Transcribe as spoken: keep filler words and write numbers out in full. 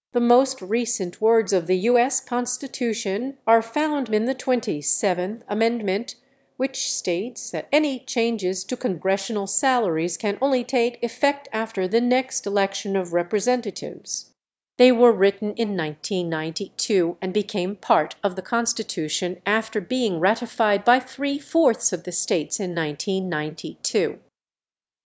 The most recent words of the U S. Constitution are found in the twenty-seventh Amendment, which states that any changes to congressional salaries can only take effect after the next election of representatives. They were written in nineteen ninety-two and became part of the Constitution after being ratified by three-fourths of the states in nineteen ninety-two.